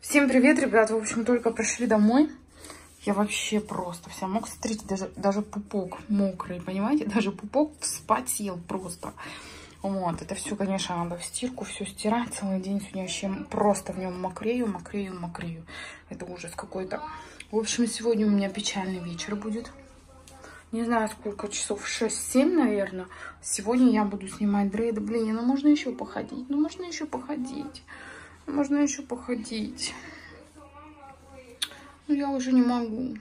Всем привет, ребят! В общем, только пришли домой. Я вообще просто вся мокрая. Смотрите, даже пупок мокрый, понимаете? Даже пупок вспотел просто. Вот, это все, конечно, надо в стирку, все стирать целый день. Сегодня вообще просто в нем мокрею. Это ужас какой-то. В общем, сегодня у меня печальный вечер будет. Не знаю, сколько часов, 6-7, наверное. Сегодня я буду снимать дрейды. Блин, ну можно еще походить. Ну, я уже не могу.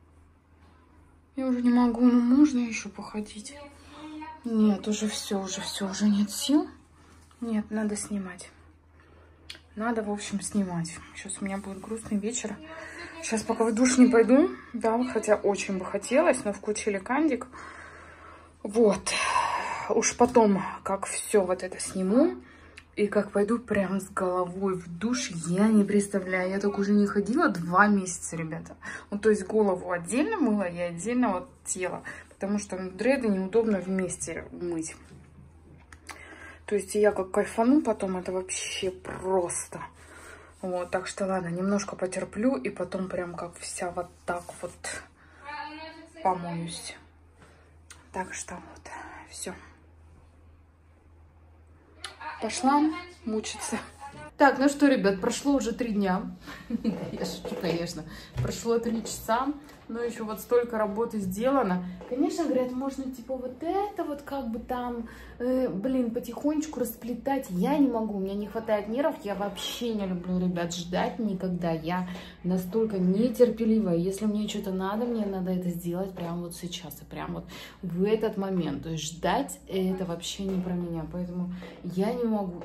Но можно еще походить. Нет, уже все, уже нет сил. Нет, надо снимать. Надо, в общем, снимать. Сейчас у меня будет грустный вечер. Сейчас пока в душ не пойду. Да, хотя очень бы хотелось, но включили кандик. Вот. Уж потом, как все вот это сниму. И как пойду прям с головой в душ, я не представляю. Я так уже не ходила 2 месяца, ребята. Ну, то есть голову отдельно мыла и отдельно вот тело. Потому что дреды неудобно вместе мыть. То есть я как кайфану потом, это вообще просто. Вот, так что ладно, немножко потерплю. И потом прям как вся вот так вот помоюсь. Так что вот, все. Пошла мучиться. Так, ну что, ребят, прошло уже 3 дня. Я шучу, конечно. Прошло 3 часа, но еще вот столько работы сделано. Конечно, говорят, можно типа вот это вот как бы там, потихонечку расплетать. Я не могу, у меня не хватает нервов. Я вообще не люблю, ребят, ждать никогда. Я настолько нетерпеливая. Если мне что-то надо, мне надо это сделать прямо вот сейчас. И прямо вот в этот момент. То есть ждать это вообще не про меня. Поэтому я не могу.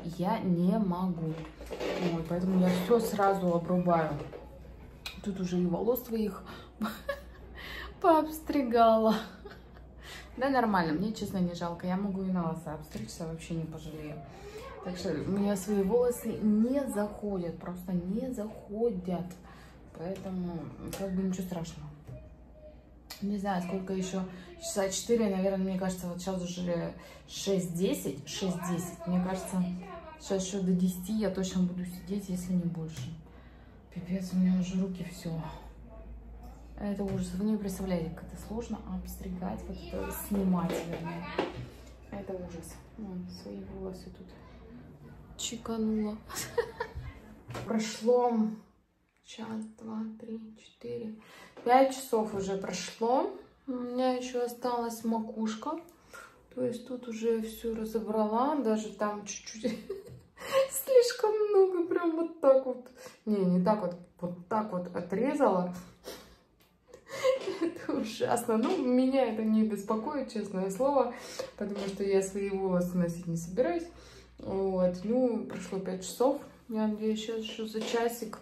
Вот, поэтому я все сразу обрубаю. Тут уже и волос своих пообстригала. Да, нормально, мне, честно, не жалко. Я могу и на волосы обстричься, вообще не пожалею. Так что у меня свои волосы не заходят, просто не заходят. Поэтому, как бы, ничего страшного. Не знаю, сколько еще, часа 4, наверное, мне кажется, вот сейчас уже 6:10. Мне кажется, сейчас еще до 10 я точно буду сидеть, если не больше. Пипец, у меня уже руки все. Это ужас. Вы не представляете, как это сложно обстригать, вот это снимать, вернее. Это ужас. Вон, свои волосы тут чеканула. Прошло час, 2, 3, 4, 5 часов уже прошло. У меня еще осталась макушка. То есть тут уже все разобрала. Даже там чуть-чуть слишком много. Прям вот так вот. Не так вот. Вот так вот отрезала. Это ужасно. Ну, меня это не беспокоит, честное слово. Потому что я свои волосы носить не собираюсь. Вот. Ну, прошло 5 часов. Я надеюсь, сейчас еще за часик.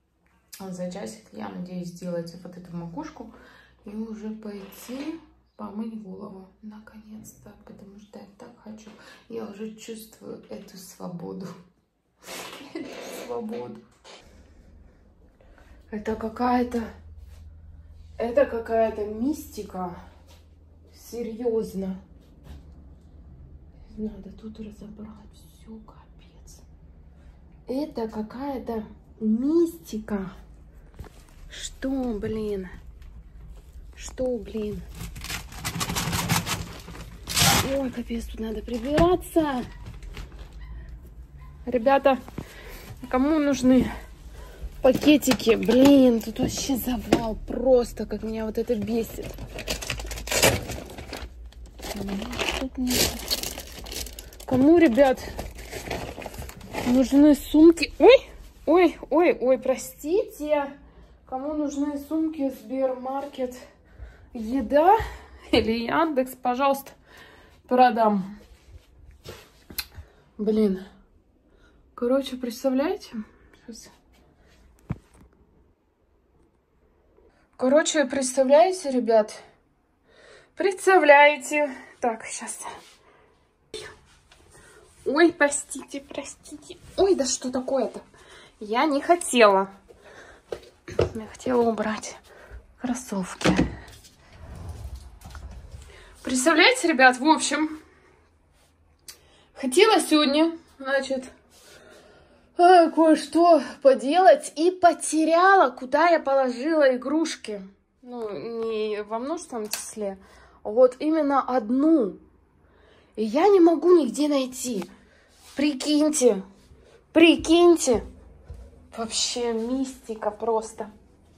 Я надеюсь сделать вот эту макушку и уже пойти помыть голову. Наконец-то, потому что я так хочу. Я уже чувствую эту свободу. Это какая-то мистика. Серьезно. Надо тут разобрать. Все, капец. Это какая-то мистика. Что, блин? Ой, капец, тут надо прибираться. Ребята, кому нужны пакетики? Блин, тут вообще завал. Просто, как меня вот это бесит. Кому, ребят, нужны сумки? Ой, простите. Кому нужны сумки Сбермаркет, еда или Яндекс, пожалуйста, продам. Блин. Короче, представляете? Короче, представляете, ребят? Представляете? Так, сейчас. Ой, простите. Ой, да что такое-то? Я не хотела. Я хотела убрать кроссовки. Представляете, ребят, в общем, хотела сегодня, значит, кое-что поделать и потеряла, куда я положила игрушки. Ну, не во множественном числе, а вот именно одну. И я не могу нигде найти. Прикиньте, прикиньте. Вообще мистика просто.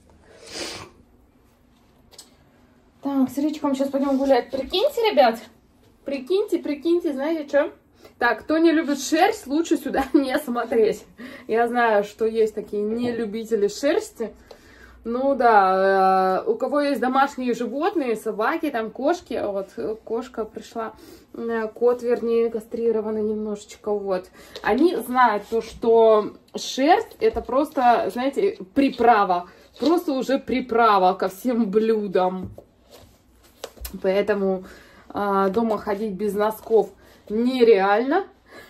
Так, с Ричиком сейчас пойдем гулять. Прикиньте, ребят. Прикиньте, знаете что? Так, кто не любит шерсть, лучше сюда не смотреть. Я знаю, что есть такие нелюбители шерсти. Ну да, у кого есть домашние животные, собаки, там кошки, вот кошка пришла, кот, вернее, кастрированный немножечко, вот. Они знают то, что шерсть это просто, знаете, приправа, просто уже приправа ко всем блюдам. Поэтому дома ходить без носков нереально.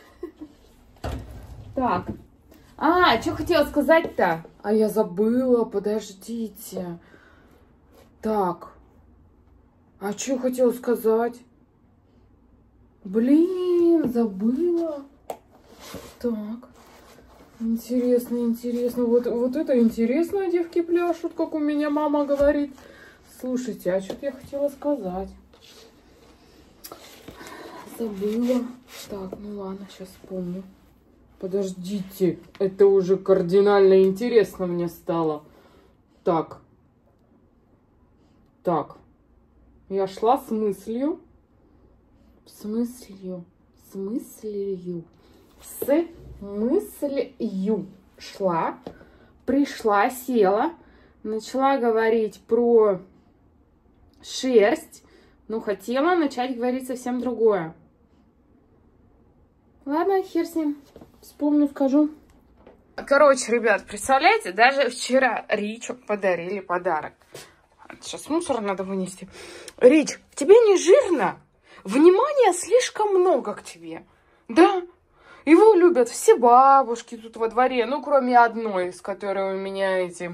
Так. Что хотела сказать-то? А я забыла, подождите. Так. Что я хотела сказать? Блин, забыла. Так. Интересно. Вот это интересно, девки пляшут, как у меня мама говорит. Слушайте, а что-то я хотела сказать. Забыла. Так, ну ладно, сейчас вспомню. Подождите, это уже кардинально интересно мне стало. Так. Я шла с мыслью. Шла, пришла, села, начала говорить про шерсть, но хотела начать говорить совсем другое. Ладно, хер с ним. Вспомню, скажу. Короче, ребят, представляете, даже вчера Ричу подарили подарок. Сейчас мусор надо вынести. Рич, тебе не жирно? Внимания слишком много к тебе. Да? Его любят все бабушки тут во дворе, ну, кроме одной, с которой у меня эти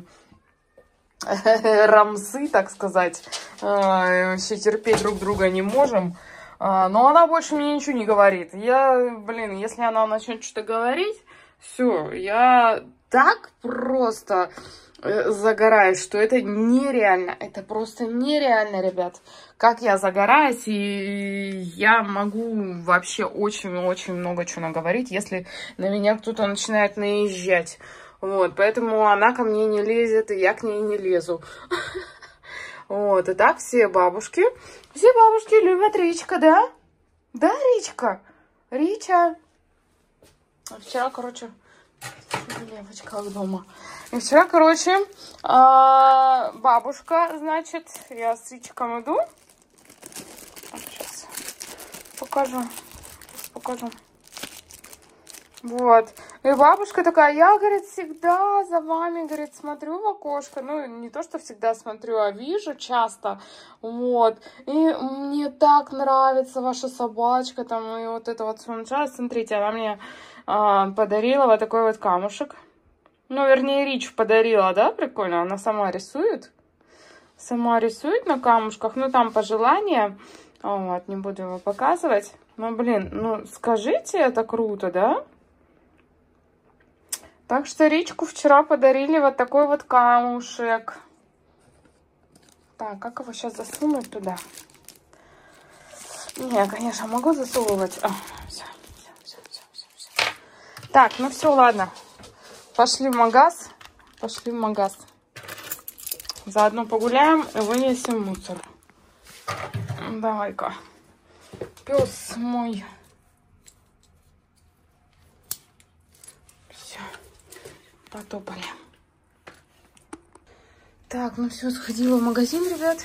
рамсы, так сказать. Вообще терпеть друг друга не можем. Но она больше мне ничего не говорит. Если она начнет что-то говорить, все, я так просто загораюсь, что это нереально. Это просто нереально, ребят. Как я загораюсь, и я могу вообще очень-очень много чего наговорить, если на меня кто-то начинает наезжать. Вот, поэтому она ко мне не лезет, и я к ней не лезу. Вот, и так все бабушки любят Ричка, да? Да, Ричка? Рича. Вчера, короче, девочка дома. И вчера, короче, бабушка, значит, я с Ричиком иду. Сейчас покажу. Вот. И бабушка такая, я, говорит, всегда за вами, говорит, смотрю в окошко. Ну, не то, что всегда смотрю, а вижу часто. Вот. И мне так нравится ваша собачка. Там, и вот это вот смотрите, она мне подарила вот такой вот камушек. Ну, вернее, Рич подарила, да? Прикольно. Она сама рисует. Сама рисует на камушках. Ну, там пожелания. Вот, не буду его показывать. Ну, блин, ну, скажите, это круто, да? Так что Ричку вчера подарили вот такой вот камушек. Так, как его сейчас засунуть туда? Не, конечно, могу засовывать. Все. Так, ну все, ладно. Пошли в магаз. Заодно погуляем и вынесем мусор. Давай-ка. Пес мой. Все. Потопали. Так, ну все, сходила в магазин, ребят.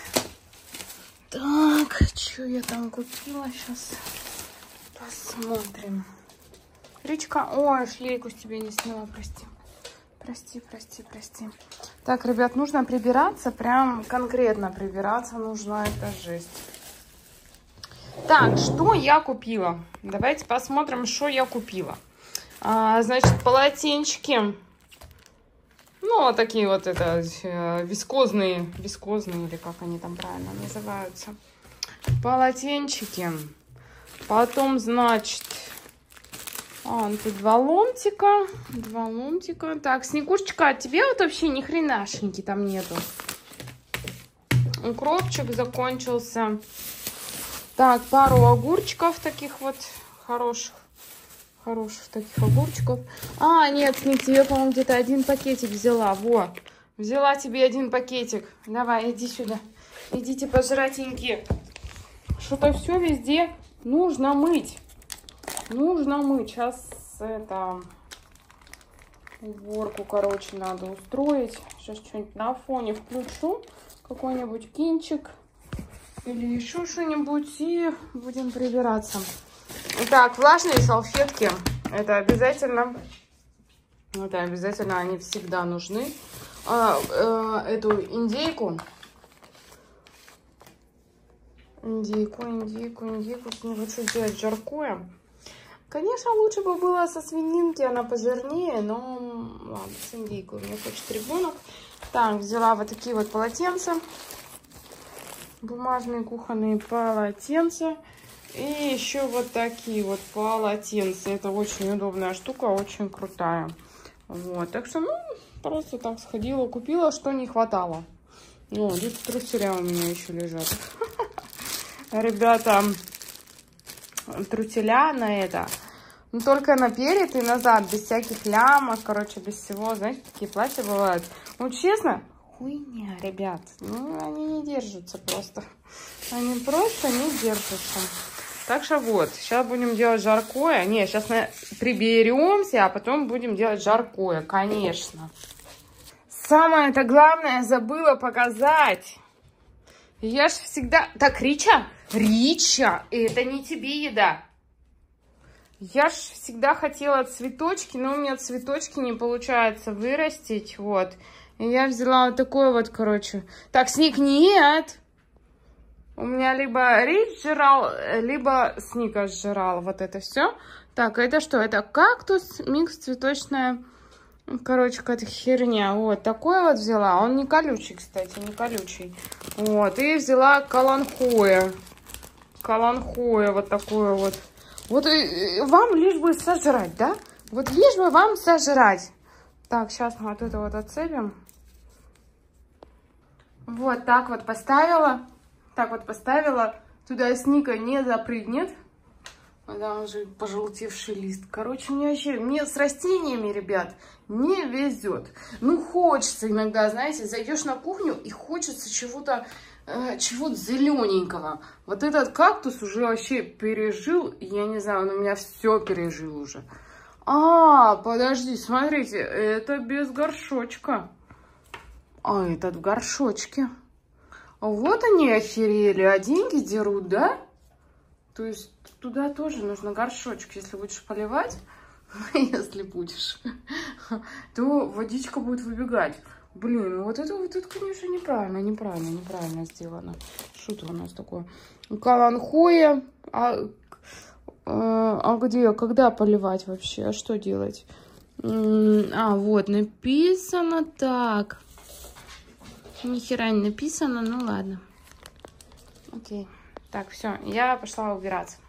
Так, что я там купила? Сейчас посмотрим. Ричка, ой, шлейку с тебя не сняла, прости. Прости. Так, ребят, нужно прибираться, прям конкретно прибираться нужно, это жесть. Так, что я купила? Давайте посмотрим, что я купила. Значит, полотенчики. Ну, вот такие вот это вискозные, или как они там правильно называются. Полотенчики. Потом, значит, Тут 2 ломтика. 2 ломтика. Так, Снегурочка, а тебе вот вообще ни хренашеньки там нету. Укропчик закончился. Так, пару огурчиков таких вот хороших. Хороших таких огурчиков. Нет, Сник, тебе, по-моему, где-то 1 пакетик взяла. Во, взяла тебе 1 пакетик. Давай, иди сюда. Идите пожратенькие. Что-то все везде нужно мыть. Нужно мыть. Сейчас это уборку, короче, надо устроить. Сейчас что-нибудь на фоне включу. Какой-нибудь кинчик. Или еще что-нибудь. И будем прибираться. Так, влажные салфетки. Это обязательно. Это обязательно. Они всегда нужны. Эту индейку. Индейку. С ней хочу сделать жаркое. Конечно, лучше бы было со свининки, она пожирнее, но ладно, с индейкой у меня хочет ребенок. Так, взяла вот такие вот полотенца. Бумажные кухонные полотенца. И еще вот такие вот полотенца. Это очень удобная штука, очень крутая. Вот, так что, просто так сходила, купила, что не хватало. Здесь труселя у меня еще лежат. Ребята, труселя на это, только наперед и назад, без всяких лямок, короче, без всего. Знаете, такие платья бывают. Честно, хуйня, ребят. Они не держатся просто. Они просто не держатся. Так что вот, сейчас будем делать жаркое. Не, сейчас приберемся, а потом будем делать жаркое, конечно. Самое-то главное забыла показать. Я ж всегда... Так, Рича, это не тебе еда. Я ж всегда хотела цветочки, но у меня цветочки не получается вырастить, вот. И я взяла вот такой вот, короче. Так, Сник, нет. У меня либо Рич жрал, либо Сника сжирал вот это все. Так, это что? Это кактус, микс цветочная, короче, какая-то херня. Вот, такой вот взяла. Он не колючий, кстати, не колючий. Вот, и взяла каланхоя. Каланхоя вот такое вот. Вот вам лишь бы сожрать, да? Вот лишь бы вам сожрать. Так, сейчас мы вот это вот отцепим. Вот так вот поставила. Так вот поставила. Туда Сника не запрыгнет. Да, уже пожелтевший лист. Короче, мне с растениями, ребят, не везет. Хочется иногда, знаете, зайдешь на кухню и хочется чего-то зелененького. Вот этот кактус уже вообще пережил. Я не знаю, он у меня все пережил уже. Подожди, смотрите, это без горшочка. Этот в горшочке. Вот они охерели, а деньги дерут, да? То есть туда тоже нужно горшочек, если будешь поливать, если будешь, то водичка будет выбегать. Блин, вот это, конечно, неправильно сделано. Что-то у нас такое. Каланхоя. Где, когда поливать вообще? А что делать? Вот, написано так. Ни хера не написано, ну ладно. Окей. Так, все, я пошла убираться.